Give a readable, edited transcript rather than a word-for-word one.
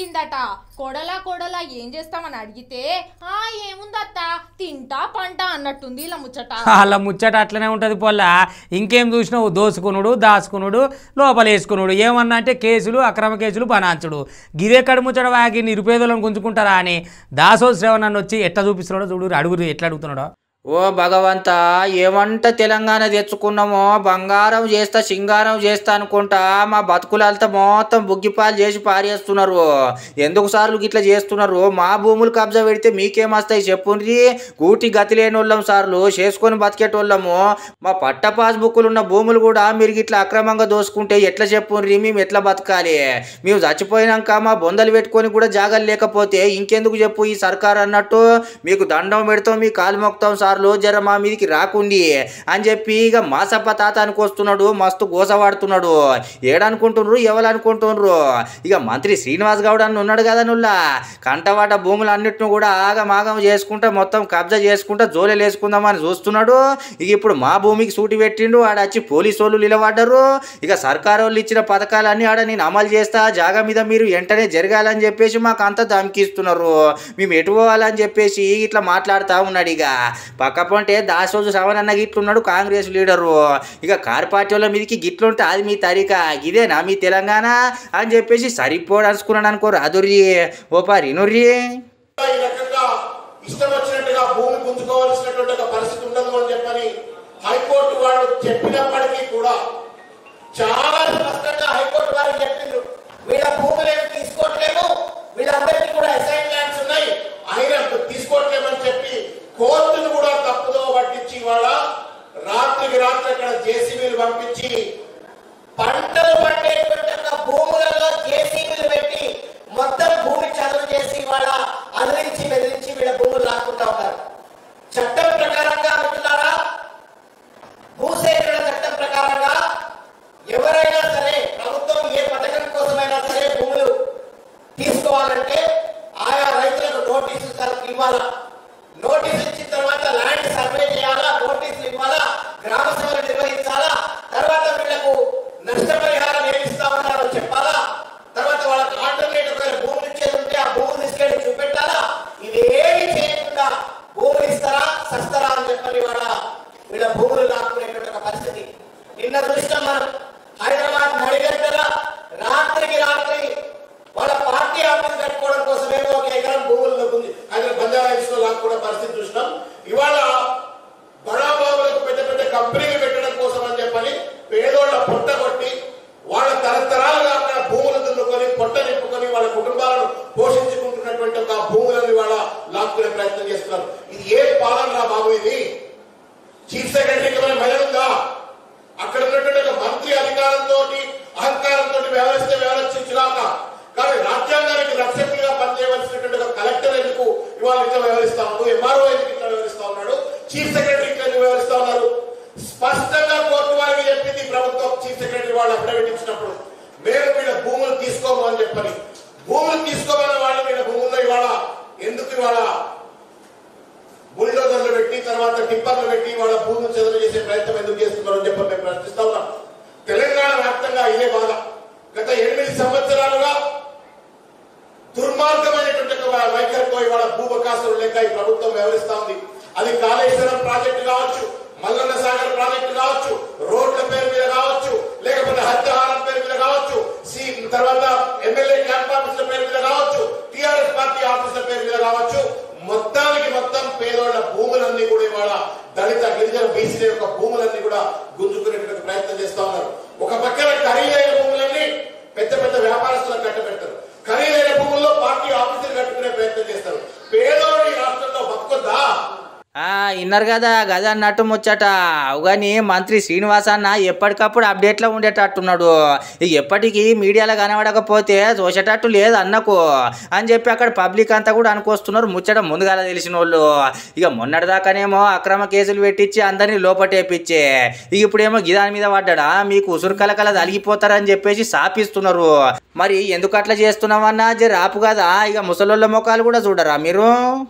అడిగిందట. కొడలా కొడలా ఏం చేస్తామని అడిగితే ఏముందత్త తింటా పంట అన్నట్టుంది ఇలా ముచ్చట. అలా ముచ్చట అట్లనే ఉంటుంది పొల్ల. ఇంకేం చూసినావు, దోసుకునుడు దాచుకునుడు లోపల వేసుకునుడు. ఏమన్నా అంటే కేసులు అక్రమ కేసులు బనాంచుడు. గిదెక్కడ ముచ్చట వాకి నిరుపేదలను గుంజుకుంటారా అని దాసో శ్రవణ్ వచ్చి ఎట్లా చూపిస్తున్నాడో చూడు. అడుగురు ఎట్లా అడుగుతున్నాడో. ఓ భగవంత, ఏమంట తెలంగాణ తెచ్చుకున్నామో బంగారం చేస్తా సింగారం చేస్తా అనుకుంటా మా బతుకులంతా మొత్తం బుగ్గిపాలు చేసి పారేస్తున్నారు. ఎందుకు సార్లు గిట్లా చేస్తున్నారు? మా భూములు కబ్జా పెడితే మీకేమొస్తాయి చెప్పుండ్రి. కూటి గతి లేని వాళ్ళం సార్లు, చేసుకొని బతికేటోళ్ళము. మా పట్ట పాస్బుక్లు ఉన్న భూములు కూడా మీరు గిట్లా అక్రమంగా దోసుకుంటే ఎట్లా చెప్పుండ్రి? మేము ఎట్లా బతకాలి? మేము చచ్చిపోయినాక మా బొందలు పెట్టుకొని కూడా జాగాలు లేకపోతే ఇంకెందుకు చెప్పు ఈ సర్కార్ అన్నట్టు. మీకు దండం పెడతాం, మీ కాలు మొక్తాం సార్, జర మా మీదికి రాకుండి అని చెప్పి ఇక మాసప్ప తాత అనుకొస్తున్నాడు. మస్తు గోసవాడుతున్నాడు. ఏడనుకుంటున్నారు, ఎవరు అనుకుంటున్నారు? ఇక మంత్రి శ్రీనివాస్ గౌడ్ అని ఉన్నాడు కదా నుల్లా, కంటవాట భూములు అన్నిటిని కూడా ఆగమాగం చేసుకుంటా మొత్తం కబ్జా చేసుకుంటా జోలెలు వేసుకుందామని చూస్తున్నాడు. ఇక ఇప్పుడు మా భూమికి సూటి పెట్టిండు. ఆడ వచ్చి పోలీసు వాళ్ళు నిలబడ్డారు. ఇక సర్కారు వాళ్ళు ఇచ్చిన పథకాలన్నీ ఆడ నేను అమలు చేస్తా, జాగా మీద మీరు వెంటనే జరగాలని చెప్పేసి మాకు అంతా ధమ్కిస్తున్నారు. మేము ఎటు పోవాలని చెప్పేసి ఇట్లా మాట్లాడుతూ ఉన్నాడు. ఇక పక్కపంటే దాసోజు శ్రవణ్ గిట్లున్నాడు కాంగ్రెస్ లీడరు. ఇక కార్ పార్టీ వాళ్ళ మీదకి గిట్లుంటే అది మీ తరిక, ఇదేనా మీ తెలంగాణ అని చెప్పేసి సరిపోడు అనుకున్నాను అనుకో. రాదుర్రి ఓ పరినుర్రి. ఇష్టం వచ్చినట్టుగా భూమి గుంజుకోవాల్సినటువంటి పరిస్థితి ఉండదు అని చెప్పని హైకోర్టు వాళ్ళు చెప్పినప్పటికీ కూడా చాలా స్పష్టంగా హైకోర్టు వారు చెప్పిండ్రు, వీళ్ళ భూములు తీసుకోవట్లేము, వీళ్ళందరికీ కూడా అసైన్ ల్యాండ్స్ ఉన్నాయి, అయినా తీసుకోవట్లేమని చెప్పి కోర్టును కూడా తప్పుదో పట్టించి వాళ్ళ రాత్రికి రాత్రి అక్కడ జేసీబీలు పంపించి పంటలు పండేటువంటి భూములలో జేసీబీలు పెట్టి మొత్తం భూమి చదువు చేసి వాళ్ళ అదిరించి బెదిరించి వీళ్ళ భూములు లాక్కుంటా ఉన్నారు. చట్టం ప్రకారంగా మిత్రులారా, భూసేకరణ చట్టం ప్రకారంగా ఎవరైనా సరే ప్రభుత్వం ఏ పథకం కోసమైనా సరే భూములు తీసుకోవాలంటే ఆయా రైతులకు నోటీసులు ఇవ్వాలా. నోటీసు ఇచ్చిన తర్వాత ల్యాండ్ సర్వే చేయాలా, నోటీసులు ఇవ్వాలా, గ్రామ సభలు నిర్వహించాలా, తర్వాత వీళ్లకు నష్టపరిహారం ఏమి ఇస్తామన్నారో చెప్పాలా, తర్వాత వాళ్ళకి ఆల్టర్నేటివ్ భూములు ఇచ్చేది ఉంటే ఆ భూములు తీసుకెళ్లి చూపెట్టాలా. ఇవేమి చేయకుండా భూములు ఇస్తారా సస్తారా అని చెప్పని వీళ్ళ భూములు లాక్కునేటువంటి పరిస్థితి నిన్న చూస్తాం మనం. హైదరాబాద్ నడిగడ్డల రాత్రికి రాత్రి వాళ్ళ పార్టీ ఆఫీస్ కట్టుకోవడం కోసమేమో ఒక ఎకరం భూముల్లో హైదరాబాద్ బంజారాహిల్స్ లో లాక్కునే పరిస్థితి చూసినాం. ఇవాళ బడాబాబులకు పెద్ద పెద్ద కంపెనీలు పెట్టడం కోసం అని చెప్పని పేదోళ్ల పొట్ట కొట్టి వాళ్ళ తరతరాలుగా అక్కడ భూములు దున్నుకొని పొట్ట నింపుకొని వాళ్ళ కుటుంబాలను పోషించుకుంటున్నటువంటి ఒక భూములను వాళ్ళ లాక్కునే ప్రయత్నం చేస్తున్నారు. ఇది ఏ పాలన బాబు? ఇది చీఫ్ సెక్రటరీకి ఏమైనా భయం ఉందా? అక్కడ ఉన్నటువంటి ఒక మంత్రి అధికారంతో అహంకారంతో వ్యవహరించరాక, కానీ రాజ్యాంగానికి రక్షకులుగా పనిచేయవలసినటువంటి ఒక కలెక్టర్ ఎందుకు ఇవాళ ఇట్లా వ్యవహరిస్తా ఉన్నాడు? ఎంఆర్ఓ ఎందుకు ఇట్లా వ్యవహరిస్తా ఉన్నాడు? చీఫ్ సెక్రటరీ ఇట్లా వ్యవహరిస్తా ఉన్నారు. స్పష్టంగా కోర్టు వారికి చెప్పింది ప్రభుత్వం. చీఫ్ సెక్రటరీ వాళ్ళు అఫిడవిట్ ఇచ్చినప్పుడు మేము వీళ్ళ భూములు తీసుకోము అని చెప్పని, భూములు తీసుకోమన్న వాళ్ళు వీళ్ళ భూముల్లో ఇవాళ ఎందుకు ఇవాళ బుల్డోజర్లు పెట్టి తర్వాత టిప్పర్లు పెట్టి వాళ్ళ భూములు చెదలు చేసే ప్రయత్నం ఎందుకు చేస్తున్నారు అని చెప్పి మేము ప్రశ్నిస్తా ఉన్నాం. తెలంగాణ వ్యాప్తంగా ఇదే బాధ. గత 8 సంవత్సరాలుగా దుర్మార్గమైనటువంటి వైఖరితో ఇవాళ భూబకాసులు లేక ఈ ప్రభుత్వం వ్యవహరిస్తా ఉంది. అది కాళేశ్వరం ప్రాజెక్టు కావచ్చు, మల్లన్న సాగర్ ప్రాజెక్టు కావచ్చు, రోడ్ల పేరు మీద కావచ్చు, లేకపోతే హత్యాహారం పేరు మీద కావచ్చు, తర్వాత ఎమ్మెల్యే క్యాంప్ ఆఫీసుల పేరు మీద కావచ్చు, టిఆర్ఎస్ పార్టీ ఆఫీసుల పేరు మీద కావచ్చు, మొత్తానికి మొత్తం పేదోళ్ల భూములన్నీ కూడా ఇవాళ దళిత గిరిజన బీసీల యొక్క భూములన్నీ కూడా గుంజుకునేటువంటి ప్రయత్నం చేస్తా ఉన్నారు. ఒక పక్కన ఖరీదైన భూములన్నీ పెద్ద పెద్ద వ్యాపారస్తులకు కట్టబెడతారు. ఖరీదైన భూముల్లో పార్టీ ఆఫీసులు కట్టుకునే ప్రయత్నం చేస్తారు. పేదోడి రాష్ట్రంలో బతుకొద్దా? ఇన్నారు కదా గద అన్నట్టు ముచ్చట. కానీ మంత్రి శ్రీనివాస్ అన్న ఎప్పటికప్పుడు అప్డేట్లో ఉండేటట్టున్నాడు. ఇక ఎప్పటికీ మీడియాలో కనబడకపోతే చూసేటట్టు లేదు అన్నకు అని చెప్పి అక్కడ పబ్లిక్ అంతా కూడా అనుకొస్తున్నారు. ముచ్చట ముందుగా తెలిసిన వాళ్ళు. ఇక మొన్నటిదాకానేమో అక్రమ కేసులు పెట్టించి అందరినీ లోపటేపించే, ఇక ఇప్పుడేమో గిదాని మీద పడ్డా మీకు ఉసురు కలకల తలిగిపోతారని చెప్పేసి సాపిస్తున్నారు. మరి ఎందుకు అట్లా చేస్తున్నామన్నా జర ఆపు కదా. ఇక ముసలోళ్ళ ముఖాలు కూడా చూడరా మీరు?